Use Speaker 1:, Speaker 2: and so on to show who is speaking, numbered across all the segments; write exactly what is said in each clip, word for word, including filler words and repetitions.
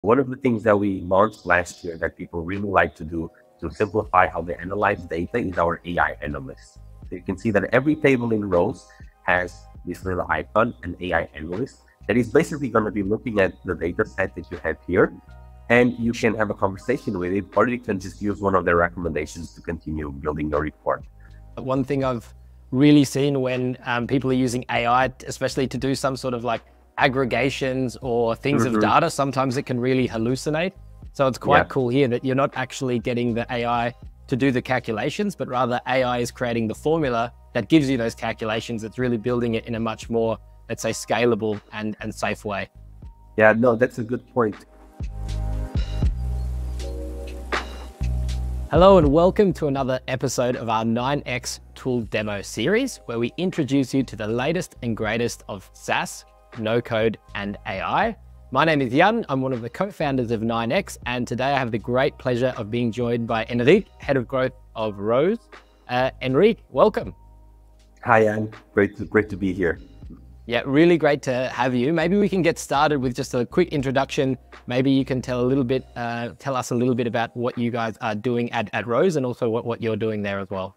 Speaker 1: One of the things that we launched last year that people really like to do to simplify how they analyze data is our A I analyst. So you can see that every table in rows has this little icon, an A I analyst, that is basically going to be looking at the data set that you have here, and you can have a conversation with it, or you can just use one of their recommendations to continue building your report.
Speaker 2: One thing I've really seen when um, people are using A I, especially to do some sort of like aggregations or things mm-hmm. of data, sometimes it can really hallucinate. So it's quite yeah. cool here that you're not actually getting the A I to do the calculations, but rather A I is creating the formula that gives you those calculations. It's really building it in a much more, let's say, scalable and, and safe way.
Speaker 1: Yeah, no, that's a good point.
Speaker 2: Hello and welcome to another episode of our nine X tool demo series, where we introduce you to the latest and greatest of SaaS, no-code, and A I. My name is Jan. I'm one of the co-founders of nine X, and today I have the great pleasure of being joined by Henrique, Head of Growth of Rose. Uh, Henrique, welcome.
Speaker 1: Hi, Jan. Great to, great to be here.
Speaker 2: Yeah, really great to have you. Maybe we can get started with just a quick introduction. Maybe you can tell a little bit, uh, tell us a little bit about what you guys are doing at, at Rose, and also what, what you're doing there as well.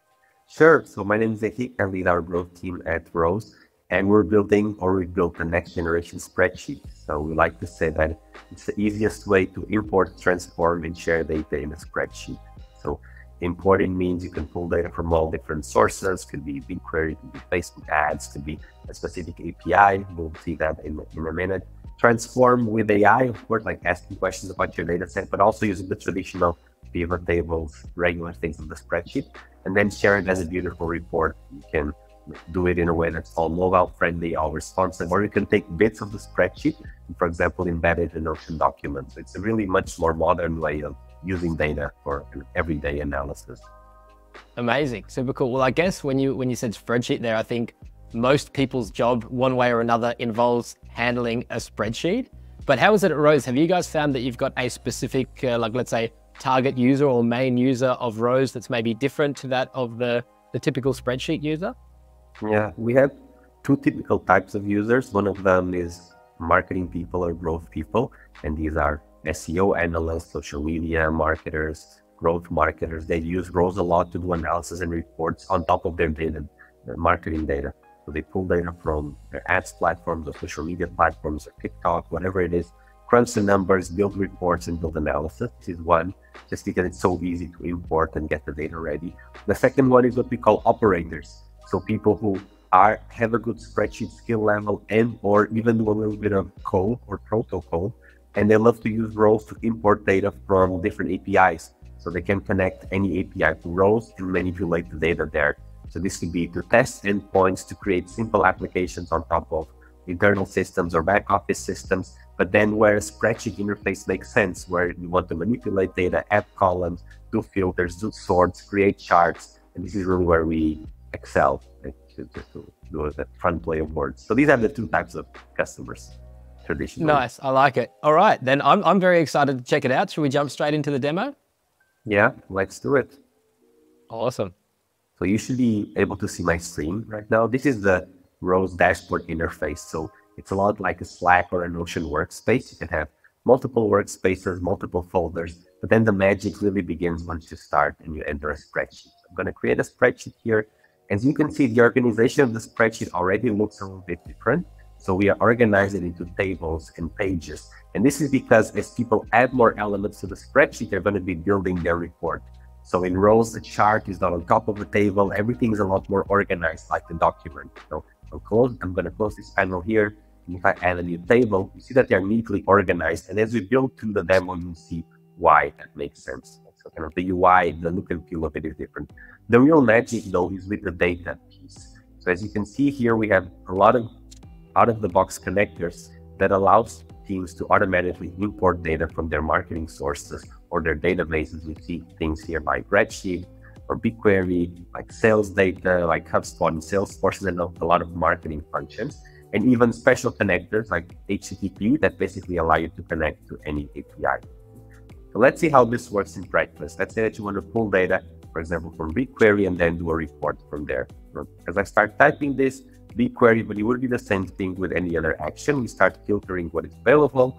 Speaker 1: Sure. So my name is Henrique. I lead our growth team at Rose, and we're building, or we built the next generation spreadsheet. So we like to say that it's the easiest way to import, transform, and share data in a spreadsheet. So importing means you can pull data from all different sources. Could be BigQuery, could be Facebook ads, could be a specific A P I. We'll see that in, in a minute. Transform with A I, of course, like asking questions about your data set, but also using the traditional pivot tables, regular things of the spreadsheet, and then share it as a beautiful report. You can do it in a way that's all mobile friendly, all responsive, or you can take bits of the spreadsheet and, for example, embed it in Notion documents. It's a really much more modern way of using data for an everyday analysis.
Speaker 2: Amazing, super cool. Well, I guess when you when you said spreadsheet there, I think most people's job, one way or another, involves handling a spreadsheet. But how is it at Rose? Have you guys found that you've got a specific, uh, like let's say, target user or main user of Rose that's maybe different to that of the, the typical spreadsheet user?
Speaker 1: Yeah, we have two typical types of users. One of them is marketing people or growth people, and these are S E O analysts, social media marketers, growth marketers. They use Rose a lot to do analysis and reports on top of their data, their marketing data. So they pull data from their ads platforms or social media platforms or TikTok, whatever it is, crunch the numbers, build reports, and build analysis. This is one, just because it's so easy to import and get the data ready. The second one is what we call operators. So people who are have a good spreadsheet skill level and or even do a little bit of code or protocol, and they love to use Rose to import data from different A P Is. So they can connect any A P I to Rose and manipulate the data there. So this could be to test endpoints, to create simple applications on top of internal systems or back office systems, but then where a spreadsheet interface makes sense, where you want to manipulate data, add columns, do filters, do sorts, create charts. And this is really where we excel, like, to, to, to do the front play of words. So these are the two types of customers traditionally.
Speaker 2: Nice, I like it. All right, then I'm, I'm very excited to check it out. Should we jump straight into the demo?
Speaker 1: Yeah, let's do it.
Speaker 2: Awesome.
Speaker 1: So you should be able to see my screen right now. This is the Rose dashboard interface. So it's a lot like a Slack or a Notion workspace. You can have multiple workspaces, multiple folders, but then the magic really begins once you start and you enter a spreadsheet. I'm going to create a spreadsheet here. As you can see, the organization of the spreadsheet already looks a little bit different. So we are organizing into tables and pages. And this is because as people add more elements to the spreadsheet, they're going to be building their report. So in Rose, the chart is not on top of the table. Everything is a lot more organized, like the document. So I'll close, I'm going to close this panel here. And if I add a new table, you see that they're neatly organized. And as we build to the demo, you'll see why that makes sense. So kind of the U I, the look and feel of it is different. The real magic, though, is with the data piece. So as you can see here, we have a lot of out-of-the-box connectors that allows teams to automatically import data from their marketing sources or their databases. We see things here like Redshift or BigQuery, like sales data, like HubSpot and Salesforce, and a lot of marketing functions, and even special connectors like H T T P that basically allow you to connect to any A P I. So let's see how this works in practice. Let's say that you want to pull data, for example, from BigQuery and then do a report from there. As I start typing this, BigQuery, but it would be the same thing with any other action. We start filtering what is available.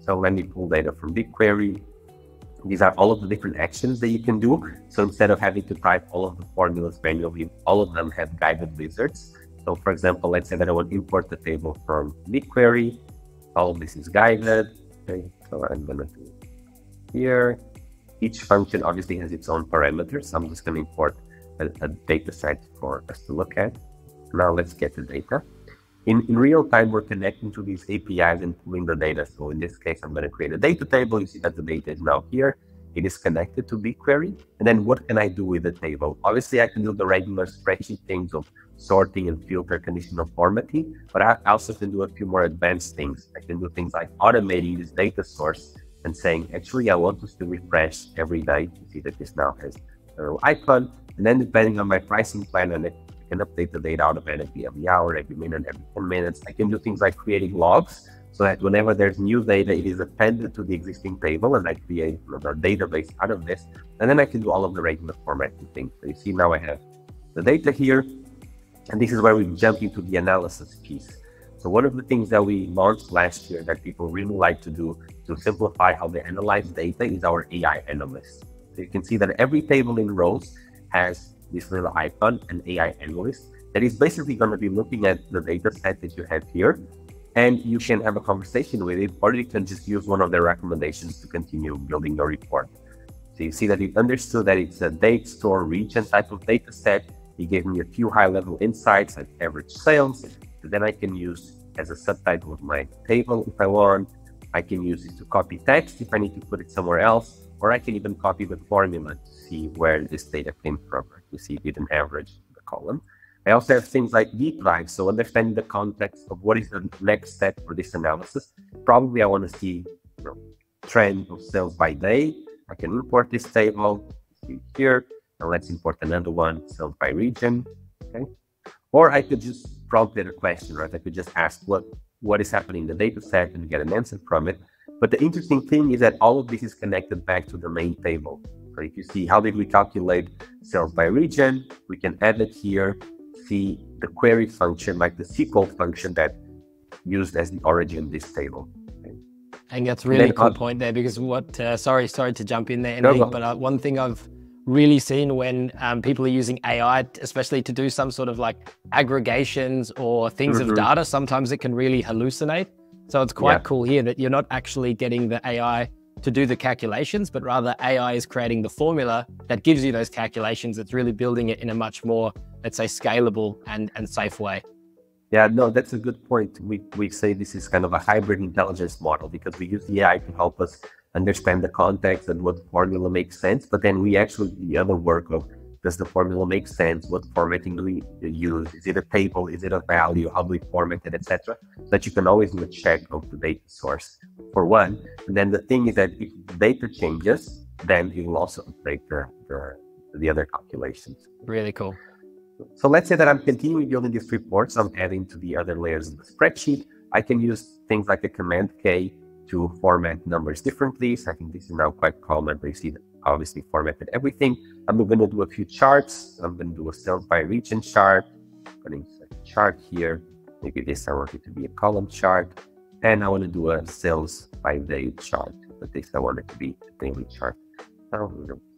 Speaker 1: So let me pull data from BigQuery. These are all of the different actions that you can do. So instead of having to type all of the formulas manually, all of them have guided wizards. So for example, let's say that I want to import the table from BigQuery. All of this is guided. Okay, so I'm going to do it here. Each function obviously has its own parameters. So I'm just going to import a, a data set for us to look at. Now let's get the data. In, in real time, we're connecting to these A P Is and pulling the data. So in this case, I'm going to create a data table. You see that the data is now here. It is connected to BigQuery. And then what can I do with the table? Obviously, I can do the regular spreadsheet things of sorting and filter, conditional formatting, but I also can do a few more advanced things. I can do things like automating this data source and saying, actually, I want this to refresh every day. You see that this now has a little icon. And then depending on my pricing plan, and it can update the data automatically every hour, every minute, every ten minutes. I can do things like creating logs so that whenever there's new data, it is appended to the existing table and I create another database out of this. And then I can do all of the regular formatting things. So you see now I have the data here, and this is where we jump into the analysis piece. So one of the things that we launched last year that people really like to do to simplify how they analyze data is our A I analyst. So you can see that every table in rows has this little icon, an A I analyst, that is basically going to be looking at the data set that you have here, and you can have a conversation with it, or you can just use one of their recommendations to continue building your report. So you see that it understood that it's a date, store, region type of data set. It gave me a few high-level insights like average sales, that then I can use as a subtitle of my table if I want. I can use it to copy text if I need to put it somewhere else, or I can even copy the formula to see where this data came from. You see it an average in the column. I also have things like deep dive, so understanding the context of what is the next step for this analysis. Probably I want to see, you know, trend of sales by day. I can import this table, see here, and let's import another one, sales by region. Okay, or I could just prompt it a question, right? I could just ask what what is happening in the data set and get an answer from it. But the interesting thing is that all of this is connected back to the main table. So if you see how did we calculate sales by region, we can add it here, see the query function, like the S Q L function that used as the origin of this table. Okay.
Speaker 2: I think that's a really
Speaker 1: then,
Speaker 2: cool
Speaker 1: uh,
Speaker 2: point there, because what, uh, sorry, sorry to jump in there,
Speaker 1: No,
Speaker 2: Henrique,
Speaker 1: no.
Speaker 2: but uh, one thing I've really seen when um, people are using A I, especially to do some sort of like aggregations or things
Speaker 1: Mhm.
Speaker 2: of data, sometimes it can really hallucinate. So it's quite
Speaker 1: Yeah.
Speaker 2: cool here that you're not actually getting the A I to do the calculations, but rather A I is creating the formula that gives you those calculations. It's really building it in a much more, let's say, scalable and, and safe way.
Speaker 1: Yeah, no, that's a good point. We, we say this is kind of a hybrid intelligence model because we use the A I to help us understand the context and what formula makes sense. But then we actually do the other work of, does the formula make sense? What formatting do we use? Is it a table? Is it a value? How do we format it, et cetera? So that you can always do a check of the data source for one. And then the thing is that if the data changes, then it will also update the, the, the other calculations.
Speaker 2: Really cool.
Speaker 1: So let's say that I'm continuing building these reports. I'm adding to the other layers of the spreadsheet. I can use things like a command K to format numbers differently. So I think this is now quite common. But you see that obviously formatted everything. I'm going to do a few charts. I'm going to do a sales by region chart. I'm going to insert a chart here. Maybe this I want it to be a column chart. And I want to do a sales by day chart. But this I want it to be a daily chart. So,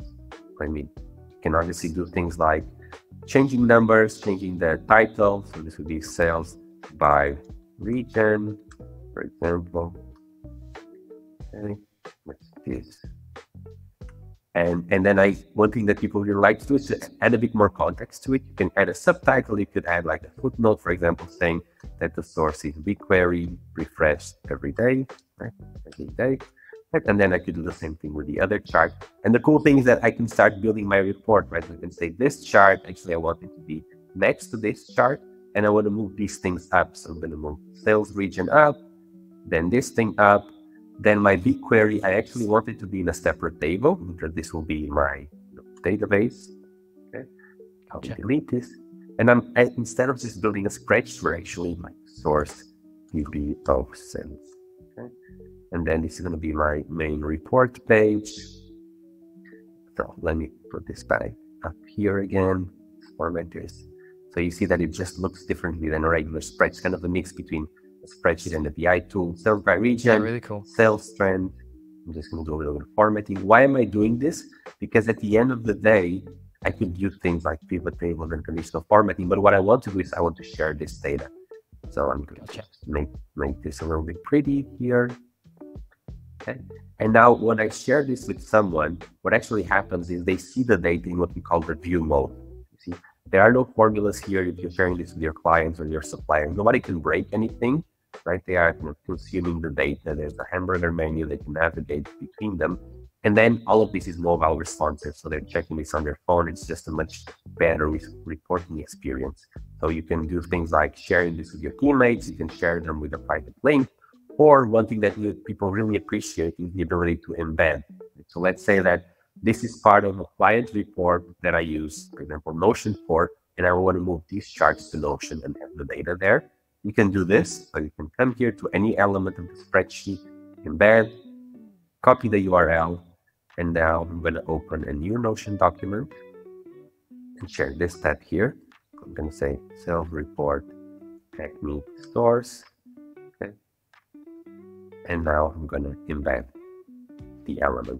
Speaker 1: I mean, you can obviously do things like changing numbers, changing the title. So this would be sales by region, for example. Okay, what's this? And and then I one thing that people really like to do is to add a bit more context to it. You can add a subtitle. You could add like a footnote, for example, saying that the source is BigQuery, refreshed every day, right? Every day. And then I could do the same thing with the other chart. And the cool thing is that I can start building my report, right? I can say this chart, actually, I want it to be next to this chart, and I want to move these things up. So I'm going to move sales region up, then this thing up, then my BigQuery, I actually want it to be in a separate table, because this will be my database. Okay, I'll
Speaker 2: Gotcha.
Speaker 1: delete this. And I'm I, instead of just building a spreadsheet, we're actually like source U B of sales. Okay. And then this is going to be my main report page. So let me put this back up here again, format this. So you see that it just looks differently than a regular spreadsheet, kind of a mix between spreadsheet and the B I tool, sales by region,
Speaker 2: yeah, really cool.
Speaker 1: sales trend. I'm just going to do a little bit of formatting. Why am I doing this? Because at the end of the day, I could use things like pivot tables and conditional formatting, but what I want to do is I want to share this data. So I'm going to just make, make this a little bit pretty here. Okay. And now when I share this with someone, what actually happens is they see the data in what we call review mode. You see, there are no formulas here. If you're sharing this with your clients or your suppliers, nobody can break anything, right? They are you know, consuming the data. There's a hamburger menu. They can navigate between them. And then all of this is mobile responsive. So they're checking this on their phone. It's just a much better re reporting experience. So you can do things like sharing this with your teammates. You can share them with a private link. Or one thing that people really appreciate is the ability to embed. So let's say that this is part of a client report that I use, for example, Notion for, and I want to move these charts to Notion and have the data there. You can do this. So you can come here to any element of the spreadsheet, embed, copy the U R L, and now I'm going to open a new Notion document and share this tab here. I'm going to say sales report, technique stores. Okay. And now I'm going to embed the element.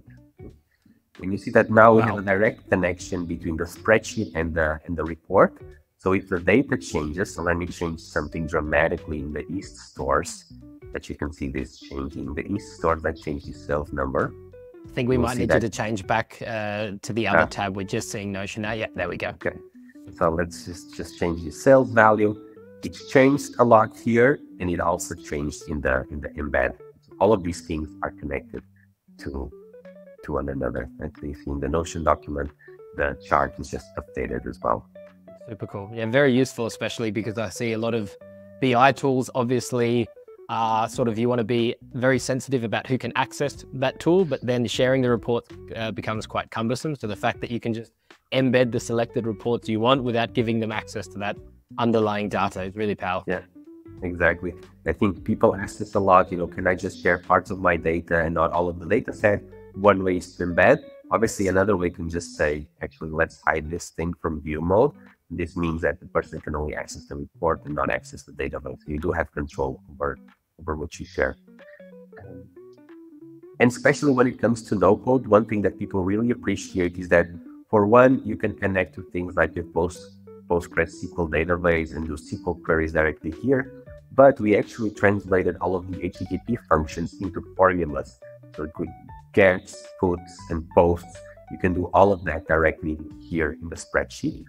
Speaker 1: And you see that now we wow. have a direct connection between the spreadsheet and the, and the report. So if the data changes, so let me change something dramatically in the East stores, that you can see this changing. The East stores, that changed the sales number.
Speaker 2: I think we
Speaker 1: You'll
Speaker 2: might need
Speaker 1: that.
Speaker 2: you to change back uh, to the other
Speaker 1: ah.
Speaker 2: tab. We're just seeing Notion now. Yeah, there we go.
Speaker 1: Okay. So let's just, just change the sales value. It's changed a lot here, and it also changed in the in the embed. All of these things are connected to to one another. At least in the Notion document, the chart is just updated as well.
Speaker 2: Super cool. Yeah, very useful, especially because I see a lot of B I tools, obviously, uh, sort of you want to be very sensitive about who can access that tool, but then sharing the report uh, becomes quite cumbersome. So the fact that you can just embed the selected reports you want without giving them access to that underlying data is really powerful.
Speaker 1: Yeah, exactly. I think people ask this a lot, you know, can I just share parts of my data and not all of the data set? One way is to embed. Obviously, another way can just say, actually, let's hide this thing from view mode. This means that the person can only access the report and not access the data. So you do have control over, over what you share. Um, and especially when it comes to no-code, one thing that people really appreciate is that, for one, you can connect to things like your Post, PostgreSQL database and do S Q L queries directly here. But we actually translated all of the H T T P functions into formulas. So it could gets, puts, and posts. You can do all of that directly here in the spreadsheet.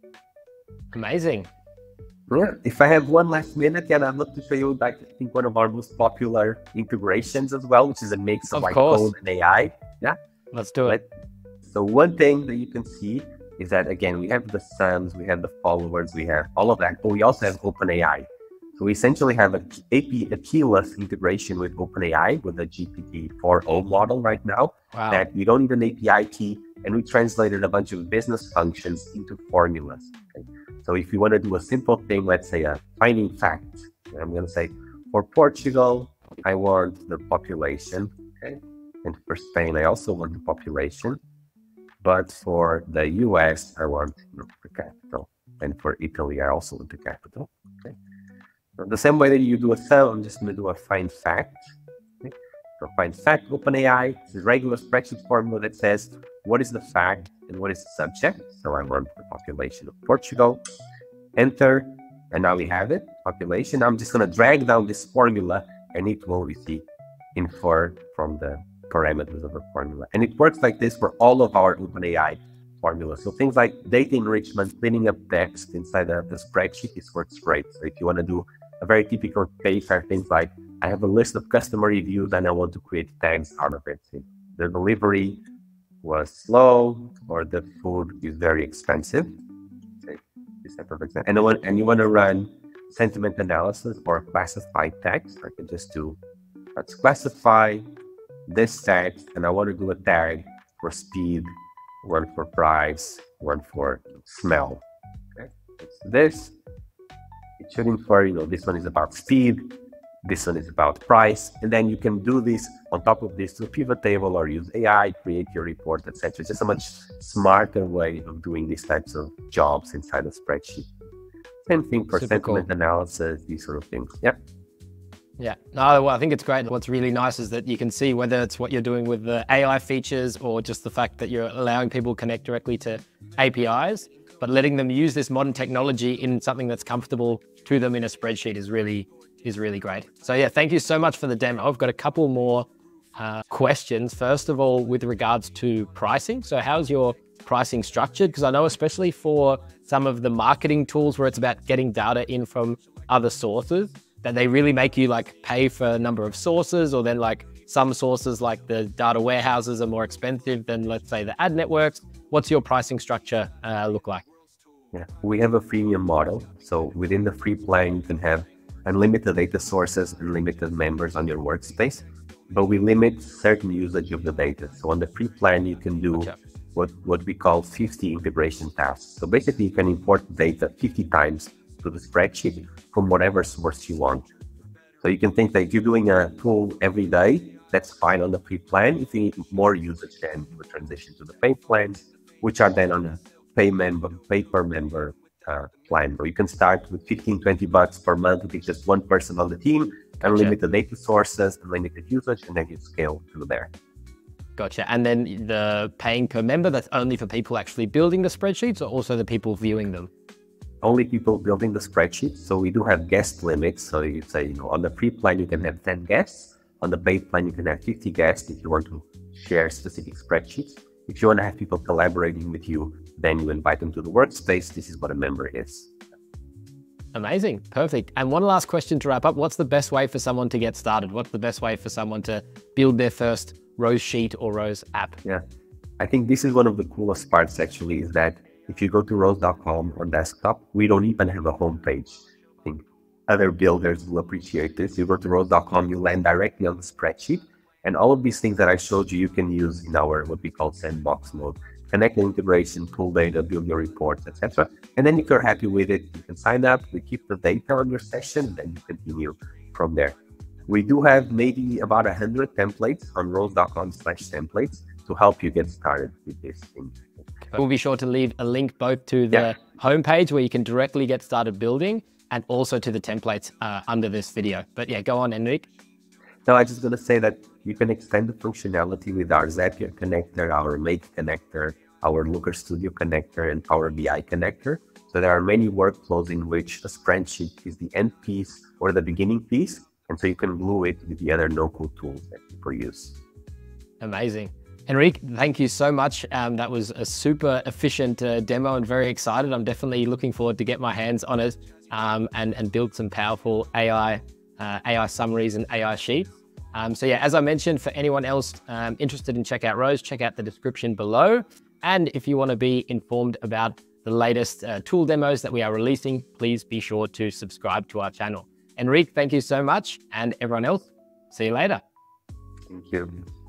Speaker 2: Amazing.
Speaker 1: Yeah. If I have one last minute, yeah, I'd love to show you, like, I think one of our most popular integrations as well, which is a mix of,
Speaker 2: of
Speaker 1: like
Speaker 2: course.
Speaker 1: code and A I. Yeah.
Speaker 2: Let's do it.
Speaker 1: But, so one thing that you can see is that, again, we have the sums, we have the followers, we have all of that, but we also have OpenAI. So we essentially have a, A P, a keyless integration with OpenAI with the G P T four point oh model right now.
Speaker 2: Wow. That
Speaker 1: we don't need an A P I key, and we translated a bunch of business functions into formulas. Okay? So if you want to do a simple thing, let's say a finding fact, I'm going to say for Portugal, I want the population, okay? And for Spain, I also want the population. But for the U S, I want you know, the capital. And for Italy, I also want the capital. Okay? So the same way that you do a sum, I'm just going to do a find fact. Okay? So find fact, OpenAI, it's a regular spreadsheet formula that says what is the fact and what is the subject. So I want the population of Portugal. Enter, and now we have it, population. I'm just going to drag down this formula, and it will receive infer from the parameters of the formula. And it works like this for all of our OpenAI formulas. So things like data enrichment, cleaning up text inside the, the spreadsheet, this works great. So if you want to do a very typical case, are things like, I have a list of customer reviews and I want to create tags out of it. So the delivery was slow, or the food is very expensive. Okay. This type of example. And, want, and you want to run sentiment analysis or classify text. I can just do, let's classify this text, and I want to do a tag for speed, one for price, one for smell. Okay, it's this. It should infer, you know, this one is about speed, this one is about price, and then you can do this on top of this to a pivot table or use A I, create your report, et cetera. It's just a much smarter way of doing these types of jobs inside a spreadsheet. Same thing for
Speaker 2: Super
Speaker 1: sentiment
Speaker 2: cool.
Speaker 1: analysis, these sort of things. Yeah.
Speaker 2: Yeah, no, well, I think it's great. What's really nice is that you can see whether it's what you're doing with the A I features or just the fact that you're allowing people to connect directly to A P Is, but letting them use this modern technology in something that's comfortable to them in a spreadsheet is really, is really great. So yeah, thank you so much for the demo. I've got a couple more uh, questions. First of all, with regards to pricing. So how's your pricing structured? Because I know especially for some of the marketing tools where it's about getting data in from other sources, that they really make you like pay for a number of sources, or then like some sources like the data warehouses are more expensive than, let's say, the ad networks. What's your pricing structure uh, look like?
Speaker 1: Yeah, we have a freemium model. So within the free plan, you can have unlimited data sources, unlimited members on your workspace, but we limit certain usage of the data. So on the free plan, you can do gotcha. what, what we call fifty integration tasks. So basically you can import data fifty times to the spreadsheet from whatever source you want. So you can think that if you're doing a tool every day, that's fine on the free plan. If you need more usage, then you would transition to the paid plans, which are then on a pay member, pay per member uh, plan. So you can start with fifteen, twenty bucks per month with just one person on the team, unlimited data sources, unlimited usage, and then you scale through there.
Speaker 2: Gotcha. And then the paying per member, that's only for people actually building the spreadsheets, or also the people viewing them?
Speaker 1: Only people building the spreadsheet. So we do have guest limits. So you say, you know, on the free plan, you can have ten guests. On the paid plan, you can have fifty guests if you want to share specific spreadsheets. If you want to have people collaborating with you, then you invite them to the workspace. This is what a member is.
Speaker 2: Amazing. Perfect. And one last question to wrap up. What's the best way for someone to get started? What's the best way for someone to build their first Rose sheet or Rose app?
Speaker 1: Yeah, I think this is one of the coolest parts actually, is that if you go to rose dot com on desktop, we don't even have a homepage. I think other builders will appreciate this. You go to rose dot com, you land directly on the spreadsheet, and all of these things that I showed you, you can use in our what we call sandbox mode. Connect the integration, pull data, build your reports, et cetera. And then if you're happy with it, you can sign up, we keep the data on your session, and then you continue from there. We do have maybe about one hundred templates on rose dot com slash templates to help you get started with this thing.
Speaker 2: We'll be sure to leave a link both to the yeah. homepage where you can directly get started building, and also to the templates uh, under this video. But yeah, go on, Henrique.
Speaker 1: No, I'm just going to say that you can extend the functionality with our Zapier connector, our Make connector, our Looker Studio connector, and Power B I connector. So there are many workflows in which a spreadsheet is the end piece or the beginning piece. And so you can glue it with the other no-code tools that people use.
Speaker 2: Amazing. Henrique, thank you so much. Um, that was a super efficient uh, demo, and very excited. I'm definitely looking forward to get my hands on it um, and, and build some powerful A I, uh, A I summaries and A I sheets. Um, so yeah, as I mentioned, for anyone else um, interested in check out Rose, check out the description below. And if you want to be informed about the latest uh, tool demos that we are releasing, please be sure to subscribe to our channel. Henrique, thank you so much. And everyone else, see you later.
Speaker 1: Thank you.